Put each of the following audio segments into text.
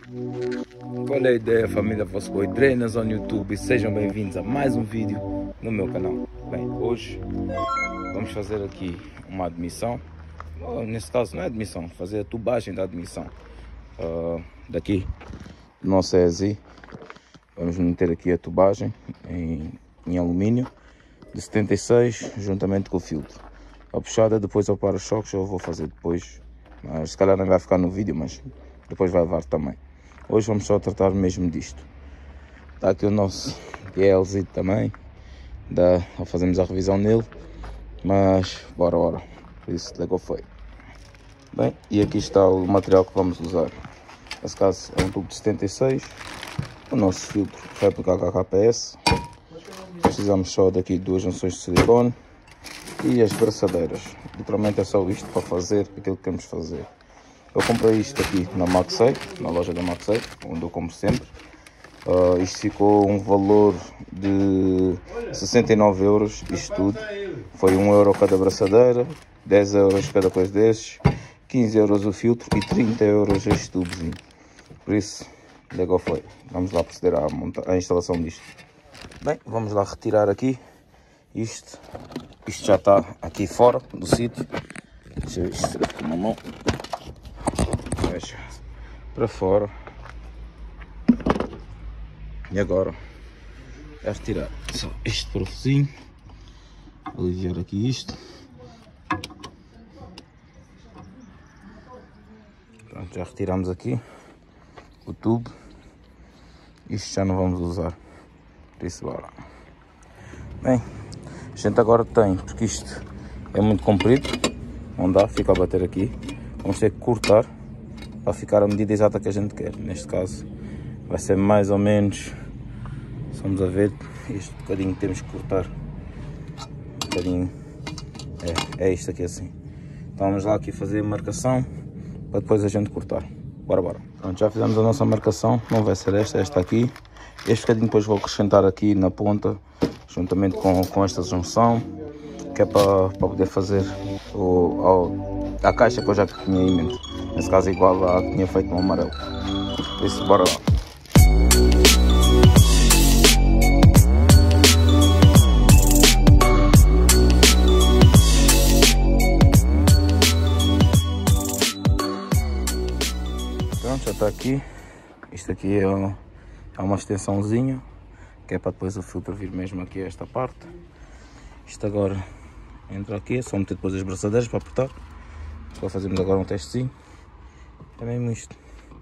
Qual é a ideia, família Fosco Drenas on YouTube? Sejam bem-vindos a mais um vídeo no meu canal. Bem, hoje vamos fazer aqui uma admissão. Nesse caso não é admissão, fazer a tubagem da admissão daqui do nosso ESI. Vamos meter aqui a tubagem em alumínio de 76 juntamente com o filtro. A puxada depois ao para-choques eu vou fazer depois, mas se calhar não vai ficar no vídeo, mas depois vai levar também. Hoje vamos só tratar mesmo disto. Está aqui o nosso DLZ também, fazemos a revisão nele, mas bora, por isso legal foi. Bem, e aqui está o material que vamos usar. Nesse caso é um tubo de 76, o nosso filtro réplica HKPS. Precisamos só daqui de duas junções de silicone e as braçadeiras. Literalmente é só isto para fazer aquilo que queremos fazer. Eu comprei isto aqui na Maxei, na loja da Maxei, onde eu compro sempre. Isto ficou um valor de 69 euros, isto tudo. Foi 1 euro cada braçadeira, 10 euros cada coisa desses, 15 euros o filtro e 30 euros este tubozinho. Por isso, legal foi. Vamos lá proceder à instalação disto. Bem, vamos lá retirar aqui isto. Isto já está aqui fora do sítio. Deixa eu ver isto com uma mão. Fecha para fora. E agora é retirar só este parafusinho, aliviar aqui isto. Pronto, já retiramos aqui o tubo. Isto já não vamos usar, por isso bora. Bem, a gente agora tem, porque isto é muito comprido, não dá, fica a bater aqui. Vamos ter que cortar para ficar a medida exata que a gente quer. Neste caso vai ser mais ou menos, vamos a ver, este bocadinho que temos que cortar, um bocadinho, é isto aqui assim. Então vamos lá aqui fazer a marcação para depois a gente cortar. Bora. Pronto, já fizemos a nossa marcação, não vai ser esta aqui. Este bocadinho depois vou acrescentar aqui na ponta, juntamente com esta junção, que é para poder fazer a caixa que eu já tinha em mente. Nesse caso igual a que tinha feito no amarelo. Por isso, bora lá. Pronto, já está aqui. Isto aqui é uma extensãozinha, que é para depois o filtro vir mesmo aqui a esta parte. Isto agora entra aqui, é só meter depois as braçadeiras para apertar. Só fazemos agora um testezinho. É mesmo isto.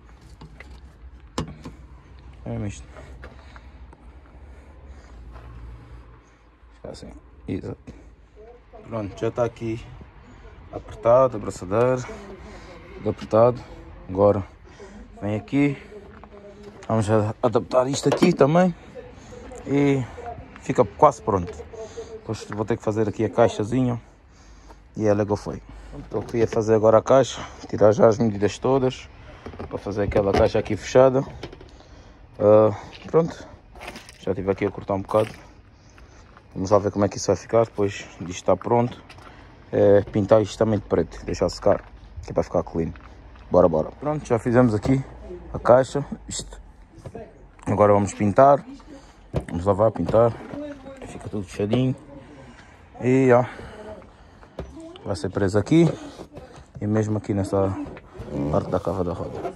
Fica assim, exato. Pronto, já está aqui apertado, a braçadeira, tudo apertado. Agora vem aqui, vamos adaptar isto aqui também e fica quase pronto. Depois vou ter que fazer aqui a caixazinha e é legal foi. Então eu queria fazer agora a caixa, tirar já as medidas todas para fazer aquela caixa aqui fechada. Pronto, já estive aqui a cortar um bocado. Vamos lá ver como é que isso vai ficar depois disto está pronto. Pintar isto também de preto, deixar secar, que é para ficar clean. Bora. Pronto, já fizemos aqui a caixa. Isto. Agora vamos pintar. Vamos lavar, pintar. Fica tudo fechadinho. E ó, vai ser preso aqui. E mesmo aqui nessa parte da cava da roda.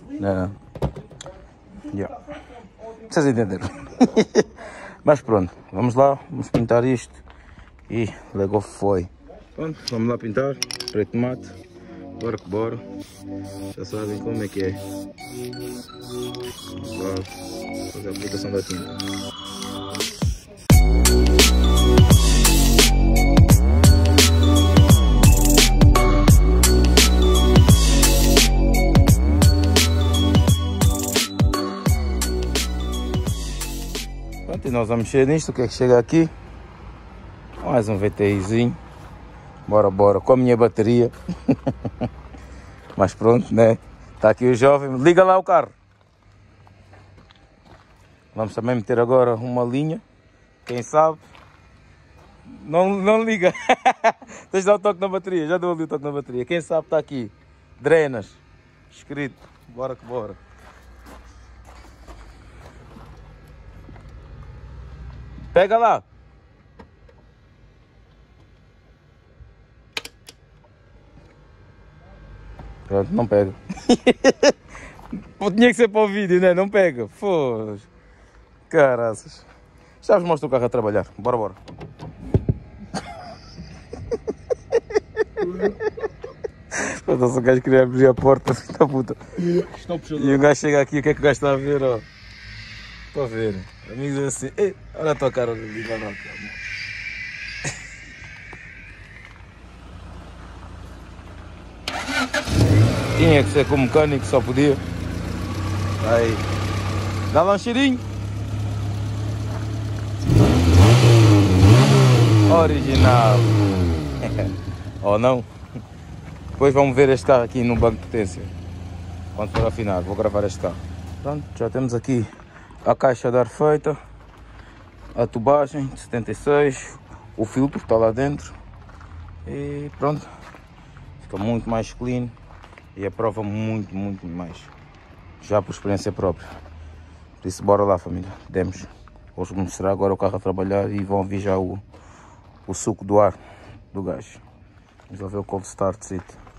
Vocês entenderam? Mas pronto, vamos lá. Vamos pintar isto. E legal foi. Pronto, vamos lá pintar. Preto mate. Bora que bora. Já sabem como é que é. Vamos lá fazer a aplicação da tinta. Pronto, e nós vamos mexer nisto. O que é que chega aqui? Mais um VTIzinho. Bora, com a minha bateria. Mas pronto, né? Está aqui o jovem. Liga lá o carro. Vamos também meter agora uma linha. Quem sabe? Não liga. Tens de dar o toque na bateria. Já deu ali o toque na bateria. Quem sabe está aqui. Drenas. Escrito. Bora que bora. Pega lá. Pronto, não pega. Tinha que ser para o vídeo, né? Não pega. Foda-se. Caraças. Já vos mostro o carro a trabalhar. Bora, bora. Foda-se, o gajo queria abrir a porta. Da puta. E o gajo chega aqui, o que é que o gajo está a ver? Ó? Estou a ver. Amigos assim. Ei, olha a tua cara ali, garoto. Tinha que ser com o mecânico, só podia. Aí. Dá lá um cheirinho. Original. Ou não? Depois vamos ver este carro aqui no banco de potência. Quando for afinar, vou gravar este carro. Pronto, já temos aqui a caixa de ar feita. A tubagem de 76. O filtro está lá dentro. E pronto. Fica muito mais clean. E aprova muito mais. Já por experiência própria. Por isso, bora lá, família. Demos. Vou mostrar agora o carro a trabalhar e vão ouvir já o suco do ar do gajo. Vamos lá ver o cold start seat.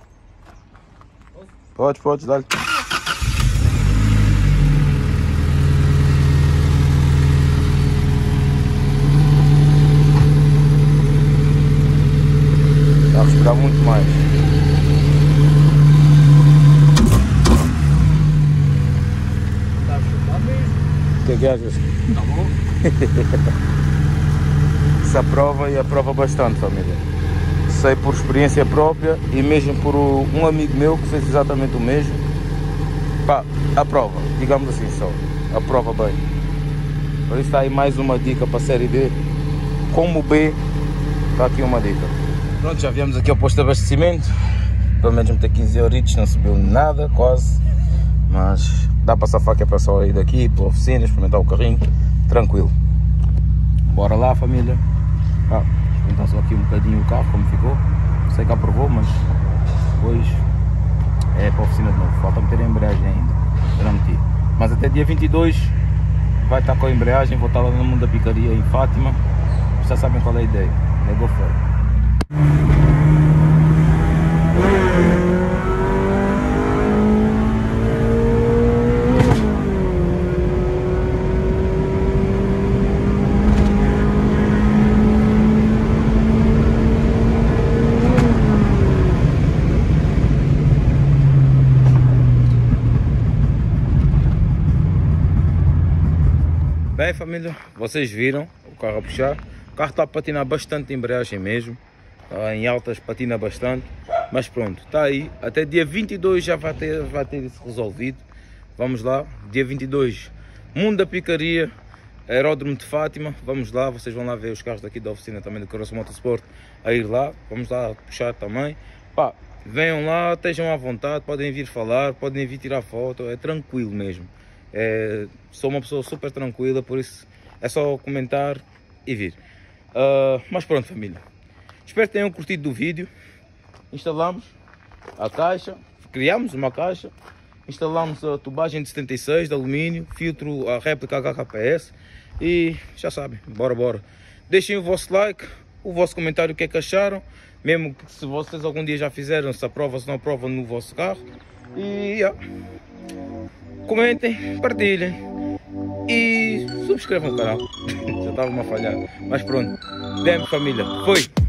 Pode, dá-lhe. Está a respirar muito mais. O que é que achas? Tá bom? Se aprova e aprova bastante, família. Sei por experiência própria e mesmo por um amigo meu que fez exatamente o mesmo. Pá, aprova, digamos assim só. Aprova bem. Por isso está aí mais uma dica para a série B. Como B, está aqui uma dica. Pronto, já viemos aqui ao posto de abastecimento. Pelo menos meter 15 euritos, não subiu nada, quase. Mas dá para safar que é para só ir daqui para a oficina, experimentar o carrinho, tranquilo. Bora lá, família. Experimentar só aqui um bocadinho o carro, como ficou. Sei que aprovou, mas depois é para a oficina de novo. Falta meter a embreagem ainda, já meti. Mas até dia 22 vai estar com a embreagem, vou estar lá no mundo da picaria em Fátima. Já sabem qual é a ideia, go for it. Bem, família, vocês viram o carro a puxar. O carro está a patinar bastante de embreagem mesmo. Em altas patina bastante. Mas pronto, está aí. Até dia 22 já vai ter isso resolvido. Vamos lá, dia 22, Mundo da Picaria, Aeródromo de Fátima. Vamos lá, vocês vão lá ver os carros daqui da oficina também do Caroço Motorsport a ir lá. Vamos lá puxar também. Pá, venham lá, estejam à vontade, podem vir falar, podem vir tirar foto, é tranquilo mesmo. Sou uma pessoa super tranquila, por isso é só comentar e vir. Mas pronto, família, espero que tenham curtido do vídeo. Instalamos a caixa, criamos uma caixa, instalamos a tubagem de 76 de alumínio, filtro a réplica HKPS e já sabem, bora. Deixem o vosso like, o vosso comentário, o que é que acharam, mesmo que se vocês algum dia já fizeram, se aprova, se não aprova no vosso carro. E comentem, partilhem e subscrevam o canal. Já estava a falhar, mas pronto. Demos, família, foi!